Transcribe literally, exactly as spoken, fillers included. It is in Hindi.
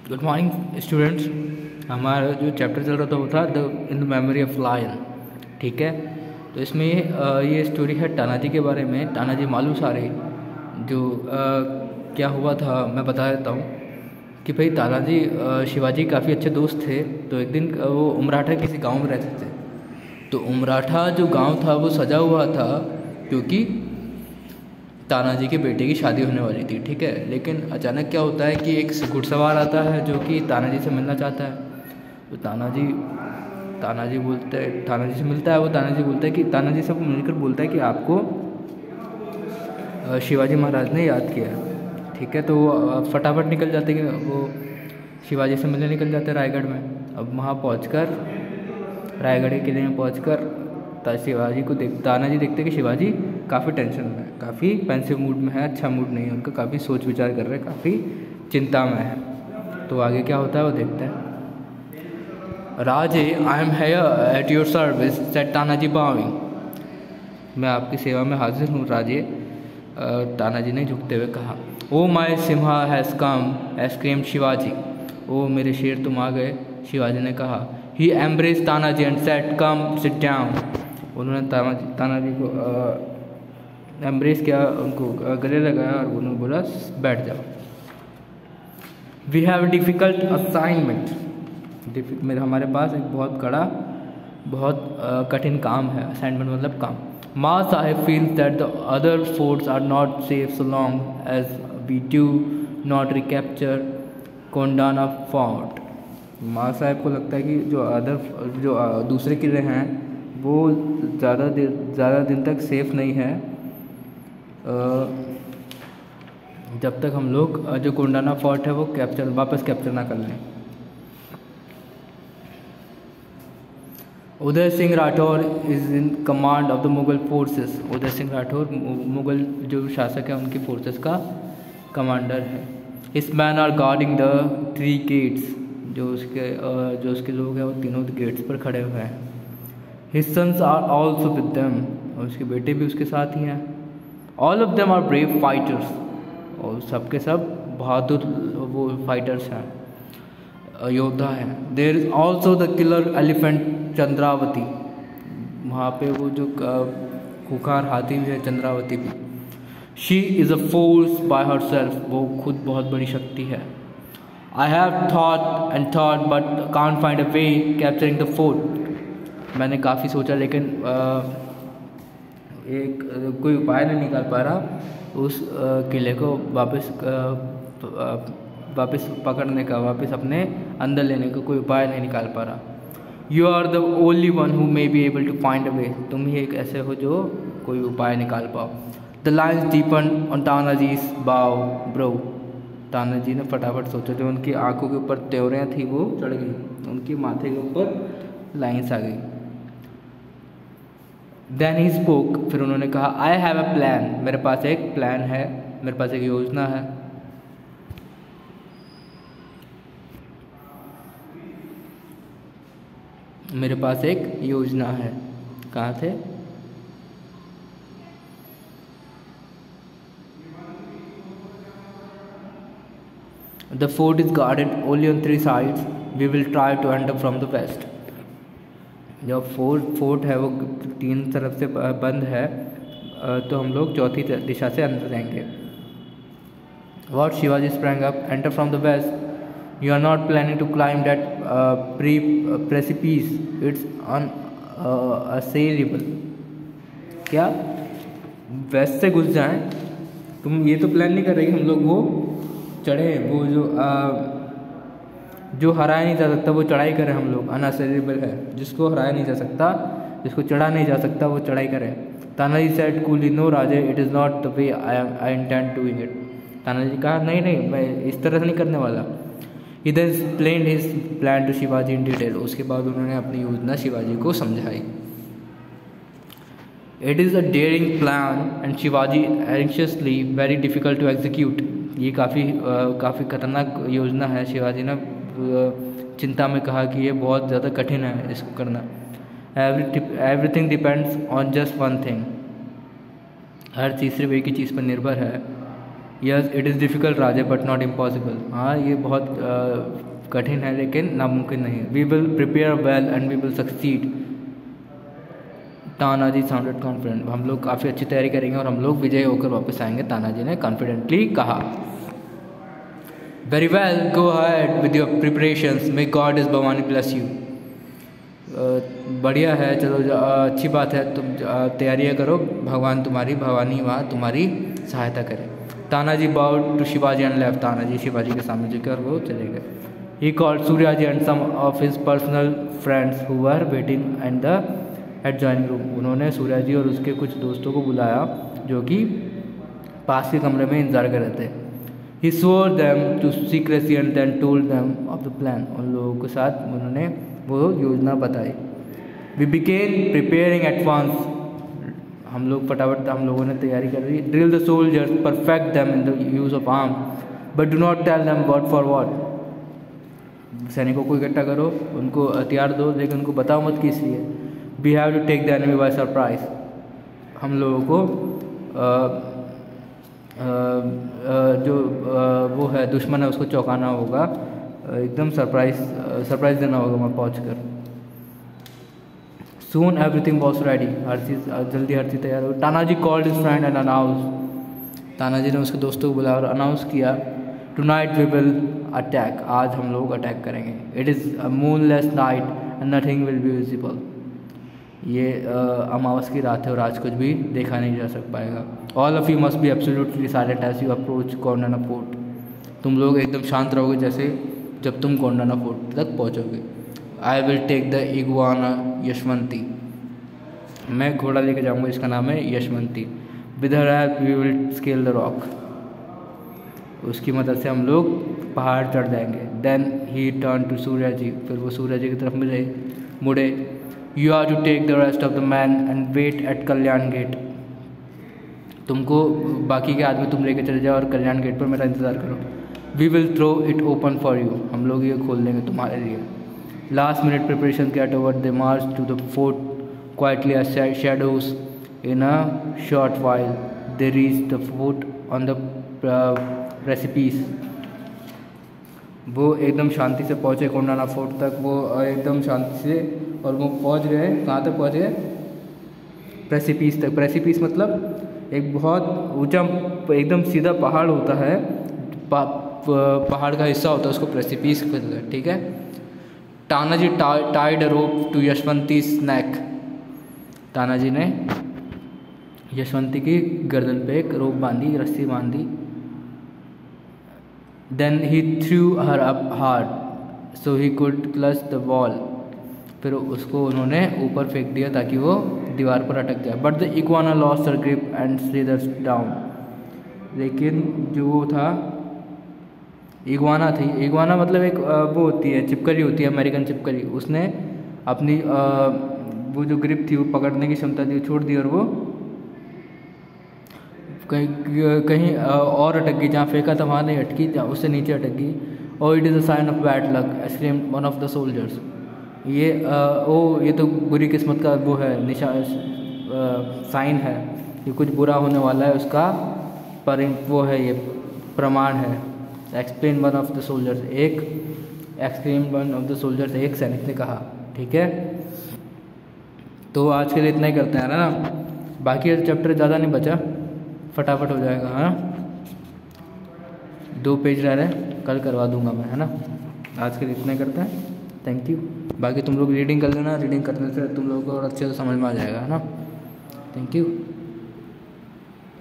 Good morning students. हमारा जो चैप्टर चल रहा था वो था the in the memory of lion. ठीक है, तो इसमें ये स्टोरी है तानाजी के बारे में। तानाजी मालूसरे जो आ, क्या हुआ था मैं बता देता हूँ कि भाई तानाजी शिवाजी काफ़ी अच्छे दोस्त थे। तो एक दिन वो उमराठा किसी गांव में रहते थे। तो उमराठा जो गांव था वो सजा हुआ था क्योंकि तानाजी के बेटे की शादी होने वाली थी। ठीक है, लेकिन अचानक क्या होता है कि एक घुड़सवार आता है जो कि तानाजी से मिलना चाहता है। तो तानाजी तानाजी बोलते है तानाजी से मिलता है वो तानाजी बोलता है कि तानाजी से मिलकर बोलता है कि आपको शिवाजी महाराज ने याद किया। ठीक है, तो वो फटाफट निकल जाते कि वो शिवाजी से मिलने निकल जाते रायगढ़ में। अब वहाँ पहुँचकर रायगढ़ के किले में पहुँचकर शिवाजी को देख तानाजी देखते कि शिवाजी काफ़ी टेंशन में है, काफ़ी पेंसिव मूड में है, अच्छा मूड नहीं है उनका, काफ़ी सोच विचार कर रहे हैं, काफ़ी चिंता में है। तो आगे क्या होता है वो देखते हैं। Raje, I am here at your service said Tanaji bowing. मैं आपकी सेवा में हाजिर हूँ राजे, तानाजी ने झुकते हुए कहा। Oh my Simha has come screamed Shivaji. ओ मेरे शेर तुम आ गए, शिवाजी ने कहा। He embrace Tanaji and said come sit down. उन्होंने तानाजी तानाजी को एम्ब्रेस किया, उनको गले लगाया और उन्होंने बोला बैठ जाओ। We have a difficult assignment. मेरे हमारे पास एक बहुत कड़ा बहुत कठिन काम है। असाइनमेंट मतलब काम। Maa Saheb feels that the other forts are not safe so long as we do not recapture Kondana fort. Maa Sahab को लगता है कि जो अदर जो दूसरे किले हैं वो ज़्यादा दिन ज़्यादा दिन तक सेफ़ नहीं है जब तक हम लोग जो कोंडाना फोर्ट है वो कैप्चर वापस कैप्चर ना कर लें। Uday Singh Rathore is in command of the Mughal forces. Uday Singh Rathore Mughal जो शासक है उनकी फोर्सेस का कमांडर है। His men are guarding the three gates. जो उसके जो उसके लोग हैं वो तीनों गेट्स पर खड़े हुए हैं। His sons are also with them. और उसके बेटे भी उसके साथ ही हैं। All of them are brave fighters. और सबके सब बहादुर वो फाइटर्स हैं, योद्धा हैं। There is also the killer elephant Chandravati. वहाँ पे वो जो खूंखार हाथी भी है चंद्रावती भी। She is a force by herself. वो खुद बहुत बड़ी शक्ति है। I have thought and thought but can't find a way capturing the fort। मैंने काफ़ी सोचा लेकिन आ, एक कोई उपाय नहीं निकाल पा रहा उस किले को वापस वापस पकड़ने का, वापस अपने अंदर लेने का कोई उपाय नहीं निकाल पा रहा। You are the only one who may be able to find a way. तुम ही एक ऐसे हो जो कोई उपाय निकाल पाओ। The lines deepen on Tanaji's बाव ब्रो। तानाजी ने फटाफट सोचा, जो उनकी आंखों के ऊपर त्योरियाँ थी वो चढ़ गई, उनके माथे के ऊपर लाइंस आ गई। Then he spoke. फिर उन्होंने कहा, आई हैव अ प्लान। मेरे पास एक प्लान है, मेरे पास एक योजना है। मेरे पास एक योजना है। कहाँ थे? The fort is guarded only on three sides. We will try to enter from the west. जब फोर्ट फोर्ट है वो तीन तरफ से बंद है, तो हम लोग चौथी दिशा से अंदर जाएंगे। What? Shivaji sprang up. Enter from the west. You are not planning to climb that uh, pre uh, precipice. It's unassailable. क्या वेस्ट से घुस जाएं? तुम ये तो प्लान नहीं कर रहे कि हम लोग वो चढ़े, वो जो आ, जो हराया नहीं जा सकता वो चढ़ाई करें हम लोग। अनअसेलेबल है, जिसको हराया नहीं जा सकता, जिसको चढ़ा नहीं जा सकता वो चढ़ाई करें। Tanaji said coolly, no Raje, it is not the way I am I intend doing it. Tanaji कहा, नहीं नहीं मैं इस तरह से नहीं करने वाला। He then explained his plan to Shivaji in detail. उसके बाद उन्होंने अपनी योजना शिवाजी को समझाई। It is a daring plan and Shivaji anxiously very difficult to execute. ये काफ़ी काफ़ी खतरनाक योजना है। शिवाजी ने चिंता में कहा कि ये बहुत ज़्यादा कठिन है इसको करना। Every everything depends on just one thing. हर तीसरे वे की चीज़ पर निर्भर है। Yes it is difficult Raje but not impossible. हाँ ये बहुत uh, कठिन है लेकिन नामुमकिन नहीं है। We will prepare well and we will succeed. Tanaji sounded confident. हम लोग काफ़ी अच्छी तैयारी करेंगे और हम लोग विजय होकर वापस आएंगे, तानाजी ने कॉन्फिडेंटली कहा। Very well go ahead with your preparations, may God is Bhavani bless you. बढ़िया है, चलो अच्छी बात है, तुम तैयारियाँ करो, भगवान तुम्हारी भवानी वहाँ तुम्हारी सहायता करे। Tanaji bowed to Shivaji and left. Tanaji Shivaji के सामने झुके और वो चले गए। He called Suryaji and some of his personal friends who were waiting and the adjoining room. उन्होंने सूर्याजी और उसके कुछ दोस्तों को बुलाया जो कि पास के कमरे में इंतजार कर रहे थे। He swore them to secrecy and then told them of the plan. उन लोगों के साथ उन्होंने वो योजना बताई। We began preparing at once. हम लोग फटाफट हम लोगों ने तैयारी कर ली। Drill the soldiers, perfect them in the use of arms, but do not tell them what for what. सैनिकों को इकट्ठा करो, उनको हथियार दो, लेकिन उनको बताओ मत किस लिए। We have to take the enemy by surprise. हम लोगों को uh, Uh, uh, जो uh, वो है दुश्मन है उसको चौंकाना होगा, uh, एकदम सरप्राइज सरप्राइज देना होगा वहाँ पहुँच कर। Soon everything was ready. हर चीज़ जल्दी हर चीज़ तैयार हो। Tanaji called his friend and announce. Tanaji ने उसके दोस्तों को बुलाया और अनाउंस किया, tonight we will attack. आज हम लोग अटैक करेंगे। It is a moonless night and nothing will be visible. ये अमावस की रात है और आज कुछ भी देखा नहीं जा सक पाएगा। All of you must be absolutely silent as you approach Kondana fort. तुम लोग एकदम शांत रहोगे जैसे जब तुम कोंडाना फोर्ट तक पहुंचोगे। I will take the iguana Yashwanti. मैं घोड़ा लेके जाऊंगा, इसका नाम है Yashwanti. With her help we will scale the rock. उसकी मदद से हम लोग पहाड़ चढ़ जाएंगे। Then he turned to Surya ji. फिर वो सूर्या जी की तरफ मुड़े मुड़े you are to take the rest of the man and wait at Kalyan gate. तुमको बाकी के आदमी तुम लेके चले जाओ और कल्याण गेट पर मेरा इंतज़ार करो। We will throw it open for you. हम लोग ये खोल देंगे तुम्हारे लिए। Last minute preparation get over. They march to the fort quietly as shadows in a short while they reach the fort on the precipice. वो एकदम शांति से पहुँचे कोंडाना फोर्ट तक। वो एकदम शांति से, और वो पहुँच गए कहाँ तक पहुँचे? प्रेसिपिस तक। प्रेसिपिस मतलब एक बहुत ऊंचा एकदम सीधा पहाड़ होता है, पा, पहाड़ का हिस्सा होता है, उसको प्रेसिपिस कहते हैं, ठीक है। Tanaji tied rope to Yashwanti neck. Tanaji ने यशवंती की गर्दन पे एक रोप बांधी, रस्सी बांधी। Then he threw her up hard so he could clutch the wall. फिर उसको उन्होंने ऊपर फेंक दिया ताकि वो दीवार पर अटक जाए। But the iguana lost her grip and slithers down. लेकिन जो वो था, इग्वाना थी, इग्वाना मतलब एक वो होती है चिपकली होती है, अमेरिकन चिपकली। उसने अपनी वो जो ग्रिप थी, वो पकड़ने की क्षमता थी, छोड़ दी और वो कहीं कहीं और अटक गई। जहाँ फेंका था वहाँ नहीं अटकी, उससे नीचे अटक गई। और it is a sign of bad luck exclaimed one of the soldiers. ये आ, ओ ये तो बुरी किस्मत का वो है, निशान साइन है, ये कुछ बुरा होने वाला है उसका पर वो है, ये प्रमाण है। Explain one of the soldiers. एक explain one of the soldiers एक सैनिक ने कहा, ठीक है। तो आज के लिए इतना ही करते हैं ना, बाकी चैप्टर ज़्यादा नहीं बचा, फटाफट हो जाएगा। हाँ, दो पेज रह रहे हैं, कल करवा दूंगा मैं, है ना। आज के लिए इतना ही करते हैं, थैंक यू। बाकी तुम लोग रीडिंग कर लेना, रीडिंग करने से तुम लोगों को और अच्छे से समझ में आ जाएगा, है ना। Thank you.